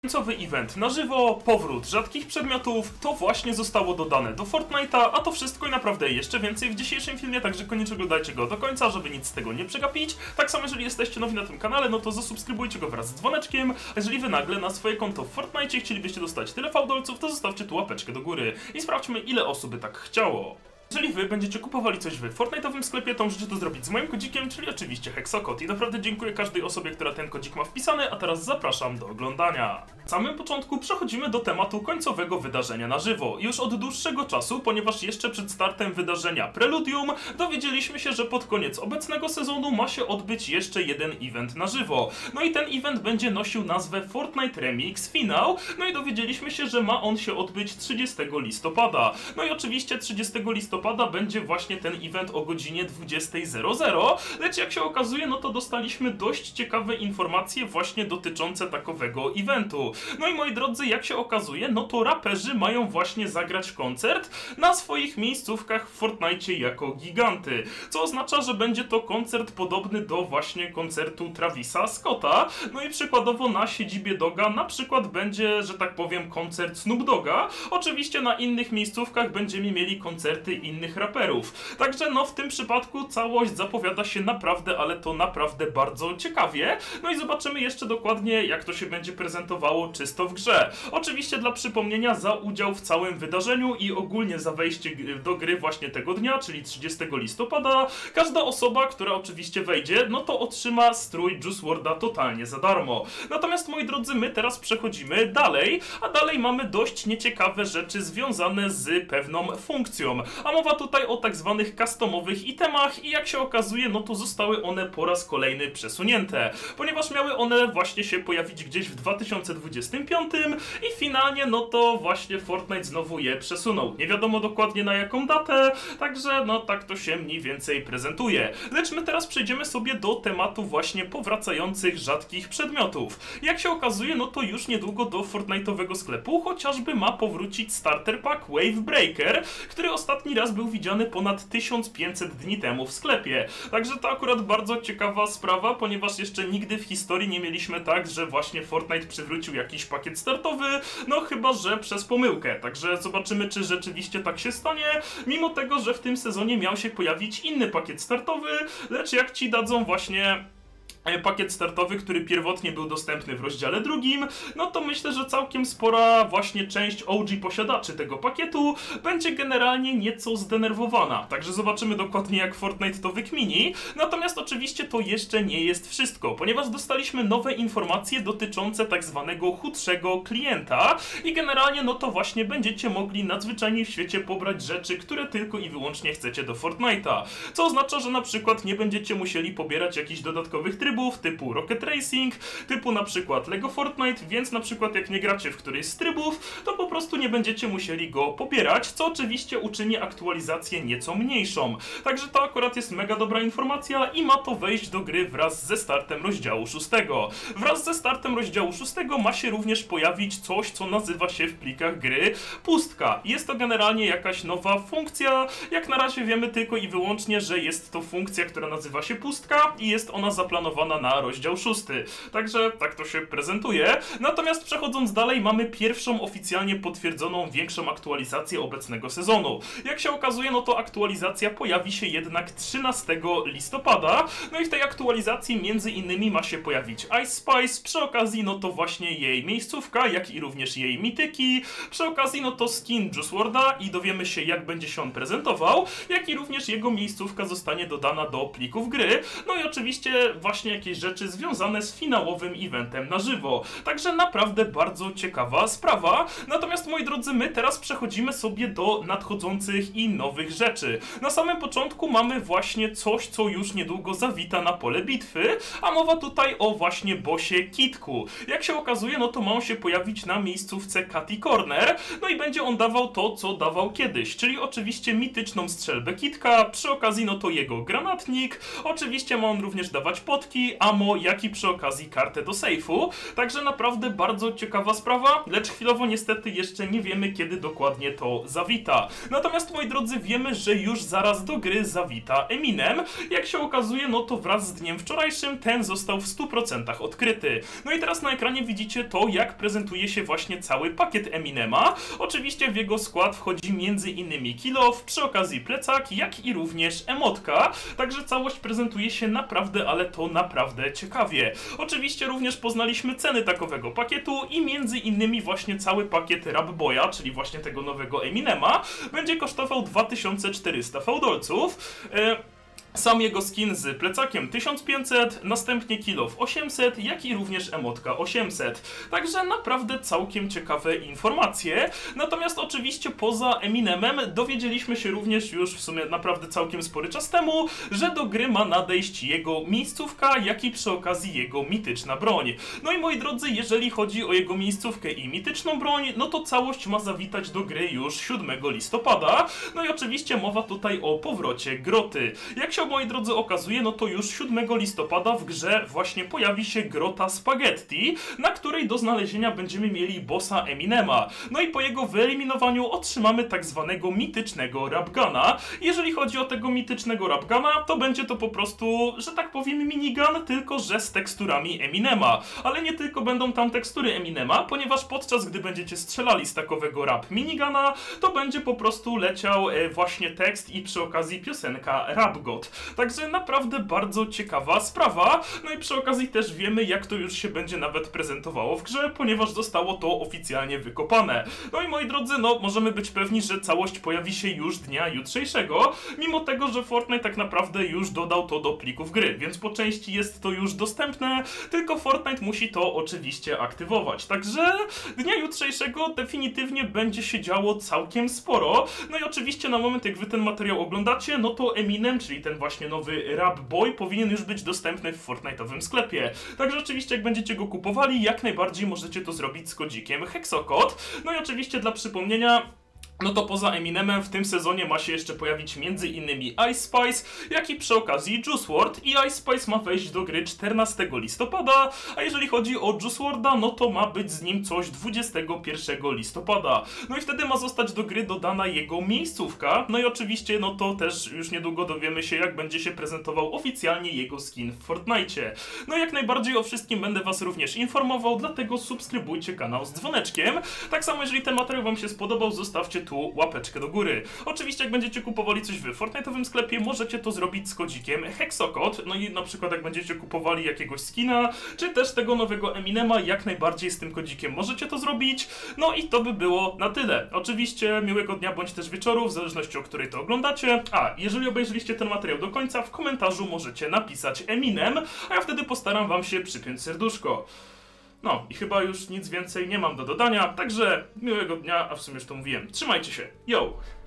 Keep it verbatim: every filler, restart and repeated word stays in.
Końcowy event na żywo, powrót rzadkich przedmiotów, to właśnie zostało dodane do Fortnite'a, a to wszystko i naprawdę jeszcze więcej w dzisiejszym filmie, także koniecznie oglądajcie go do końca, żeby nic z tego nie przegapić. Tak samo jeżeli jesteście nowi na tym kanale, no to zasubskrybujcie go wraz z dzwoneczkiem, a jeżeli wy nagle na swoje konto w Fortnite chcielibyście dostać tyle fałdolców, to zostawcie tu łapeczkę do góry i sprawdźmy, ile osób by tak chciało. Jeżeli wy będziecie kupowali coś w Fortnite'owym sklepie, to możecie to zrobić z moim kodzikiem, czyli oczywiście Hexokod. I naprawdę dziękuję każdej osobie, która ten kodzik ma wpisany, a teraz zapraszam do oglądania. W samym początku przechodzimy do tematu końcowego wydarzenia na żywo. Już od dłuższego czasu, ponieważ jeszcze przed startem wydarzenia Preludium, dowiedzieliśmy się, że pod koniec obecnego sezonu ma się odbyć jeszcze jeden event na żywo. No i ten event będzie nosił nazwę Fortnite Remix Finał, no i dowiedzieliśmy się, że ma on się odbyć trzydziestego listopada. No i oczywiście trzydziestego listopada będzie właśnie ten event o godzinie dwudziestej zero zero, lecz jak się okazuje, no to dostaliśmy dość ciekawe informacje właśnie dotyczące takowego eventu. No i moi drodzy, jak się okazuje, no to raperzy mają właśnie zagrać koncert na swoich miejscówkach w Fortnite jako giganty, co oznacza, że będzie to koncert podobny do właśnie koncertu Travisa Scotta. No i przykładowo na siedzibie Doga na przykład będzie, że tak powiem, koncert Snoop Dogga. Oczywiście na innych miejscówkach będziemy mieli koncerty innych raperów. Także no w tym przypadku całość zapowiada się naprawdę, ale to naprawdę bardzo ciekawie. No i zobaczymy jeszcze dokładnie, jak to się będzie prezentowało czysto w grze. Oczywiście dla przypomnienia, za udział w całym wydarzeniu i ogólnie za wejście do gry właśnie tego dnia, czyli trzydziestego listopada, każda osoba, która oczywiście wejdzie, no to otrzyma strój Juice worlda totalnie za darmo. Natomiast moi drodzy, my teraz przechodzimy dalej, a dalej mamy dość nieciekawe rzeczy związane z pewną funkcją. A mowa tutaj o tak zwanych customowych itemach i jak się okazuje, no to zostały one po raz kolejny przesunięte, ponieważ miały one właśnie się pojawić gdzieś w dwa tysiące dwudziestym piątym i finalnie no to właśnie Fortnite znowu je przesunął. Nie wiadomo dokładnie na jaką datę, także no tak to się mniej więcej prezentuje. Lecz my teraz przejdziemy sobie do tematu właśnie powracających rzadkich przedmiotów. Jak się okazuje, no to już niedługo do Fortnite'owego sklepu chociażby ma powrócić starter pack Wave Breaker, który ostatni raz był widziany ponad tysiąc pięćset dni temu w sklepie. Także to akurat bardzo ciekawa sprawa, ponieważ jeszcze nigdy w historii nie mieliśmy tak, że właśnie Fortnite przywrócił jakiś pakiet startowy, no chyba że przez pomyłkę. Także zobaczymy, czy rzeczywiście tak się stanie, mimo tego, że w tym sezonie miał się pojawić inny pakiet startowy, lecz jak ci dadzą właśnie pakiet startowy, który pierwotnie był dostępny w rozdziale drugim, no to myślę, że całkiem spora właśnie część O G posiadaczy tego pakietu będzie generalnie nieco zdenerwowana. Także zobaczymy dokładnie, jak Fortnite to wykmini. Natomiast oczywiście to jeszcze nie jest wszystko, ponieważ dostaliśmy nowe informacje dotyczące tak zwanego chudszego klienta i generalnie no to właśnie będziecie mogli nadzwyczajnie w świecie pobrać rzeczy, które tylko i wyłącznie chcecie do Fortnite'a. Co oznacza, że na przykład nie będziecie musieli pobierać jakichś dodatkowych trybów typu Rocket Racing, typu na przykład Lego Fortnite, więc na przykład jak nie gracie w któryś z trybów, to po prostu nie będziecie musieli go pobierać, co oczywiście uczyni aktualizację nieco mniejszą. Także to akurat jest mega dobra informacja i ma to wejść do gry wraz ze startem rozdziału szóstego. Wraz ze startem rozdziału szóstego ma się również pojawić coś, co nazywa się w plikach gry pustka. Jest to generalnie jakaś nowa funkcja, jak na razie wiemy tylko i wyłącznie, że jest to funkcja, która nazywa się pustka i jest ona zaplanowana na rozdział szósty. Także tak to się prezentuje. Natomiast przechodząc dalej, mamy pierwszą oficjalnie potwierdzoną większą aktualizację obecnego sezonu. Jak się okazuje, no to aktualizacja pojawi się jednak trzynastego listopada. No i w tej aktualizacji między innymi ma się pojawić Ice Spice, przy okazji no to właśnie jej miejscówka, jak i również jej mityki, przy okazji no to skin Juice worlda i dowiemy się, jak będzie się on prezentował, jak i również jego miejscówka zostanie dodana do plików gry. No i oczywiście właśnie jakieś rzeczy związane z finałowym eventem na żywo. Także naprawdę bardzo ciekawa sprawa. Natomiast moi drodzy, my teraz przechodzimy sobie do nadchodzących i nowych rzeczy. Na samym początku mamy właśnie coś, co już niedługo zawita na pole bitwy, a mowa tutaj o właśnie bossie Kitku. Jak się okazuje, no to ma on się pojawić na miejscówce Catty Corner, no i będzie on dawał to, co dawał kiedyś, czyli oczywiście mityczną strzelbę Kitka, przy okazji no to jego granatnik, oczywiście ma on również dawać potki, słuchawki, ammo, jak i przy okazji kartę do sejfu. Także naprawdę bardzo ciekawa sprawa, lecz chwilowo niestety jeszcze nie wiemy, kiedy dokładnie to zawita. Natomiast moi drodzy, wiemy, że już zaraz do gry zawita Eminem. Jak się okazuje, no to wraz z dniem wczorajszym ten został w stu procentach odkryty. No i teraz na ekranie widzicie to, jak prezentuje się właśnie cały pakiet Eminema. Oczywiście w jego skład wchodzi między innymi kill off, przy okazji plecak, jak i również emotka. Także całość prezentuje się naprawdę, ale to naprawdę ciekawie. Oczywiście również poznaliśmy ceny takowego pakietu i między innymi właśnie cały pakiet Rap Boya, czyli właśnie tego nowego Eminema, będzie kosztował dwa tysiące czterysta fałdolców. E Sam jego skin z plecakiem tysiąc pięćset, następnie kill off osiemset, jak i również emotka osiemset. Także naprawdę całkiem ciekawe informacje. Natomiast oczywiście poza Eminemem dowiedzieliśmy się również już w sumie naprawdę całkiem spory czas temu, że do gry ma nadejść jego miejscówka, jak i przy okazji jego mityczna broń. No i moi drodzy, jeżeli chodzi o jego miejscówkę i mityczną broń, no to całość ma zawitać do gry już siódmego listopada. No i oczywiście mowa tutaj o powrocie groty. Jak się, moi drodzy, okazuje, no to już siódmego listopada w grze właśnie pojawi się grota Spaghetti, na której do znalezienia będziemy mieli bossa Eminema. No i po jego wyeliminowaniu otrzymamy tak zwanego mitycznego Rapguna. Jeżeli chodzi o tego mitycznego Rapguna, to będzie to po prostu, że tak powiem, minigun, tylko że z teksturami Eminema. Ale nie tylko będą tam tekstury Eminema, ponieważ podczas gdy będziecie strzelali z takowego rap miniguna, to będzie po prostu leciał e, właśnie tekst i przy okazji piosenka Rap God. Także naprawdę bardzo ciekawa sprawa. No i przy okazji też wiemy, jak to już się będzie nawet prezentowało w grze, ponieważ zostało to oficjalnie wykopane. No i moi drodzy, no możemy być pewni, że całość pojawi się już dnia jutrzejszego, mimo tego, że Fortnite tak naprawdę już dodał to do plików gry, więc po części jest to już dostępne, tylko Fortnite musi to oczywiście aktywować. Także dnia jutrzejszego definitywnie będzie się działo całkiem sporo. No i oczywiście na moment, jak wy ten materiał oglądacie, no to Eminem, czyli ten właśnie nowy Rap Boy, powinien już być dostępny w Fortnite'owym sklepie. Także oczywiście jak będziecie go kupowali, jak najbardziej możecie to zrobić z kodzikiem Hexokod. No i oczywiście dla przypomnienia, no to poza Eminemem w tym sezonie ma się jeszcze pojawić między innymi Ice Spice, jak i przy okazji Juice world i Ice Spice ma wejść do gry czternastego listopada, a jeżeli chodzi o Juice worlda, no to ma być z nim coś dwudziestego pierwszego listopada. No i wtedy ma zostać do gry dodana jego miejscówka, no i oczywiście no to też już niedługo dowiemy się, jak będzie się prezentował oficjalnie jego skin w Fortnite. No jak najbardziej o wszystkim będę was również informował, dlatego subskrybujcie kanał z dzwoneczkiem. Tak samo jeżeli ten materiał wam się spodobał, zostawcie tu łapeczkę do góry. Oczywiście jak będziecie kupowali coś w Fortnite'owym sklepie, możecie to zrobić z kodzikiem Hexokod. No i na przykład jak będziecie kupowali jakiegoś skina, czy też tego nowego Eminema, jak najbardziej z tym kodzikiem możecie to zrobić. No i to by było na tyle. Oczywiście miłego dnia bądź też wieczoru, w zależności o której to oglądacie. A, jeżeli obejrzeliście ten materiał do końca, w komentarzu możecie napisać Eminem, a ja wtedy postaram wam się przypiąć serduszko. No i chyba już nic więcej nie mam do dodania, także miłego dnia, a w sumie już to mówiłem. Trzymajcie się, yo!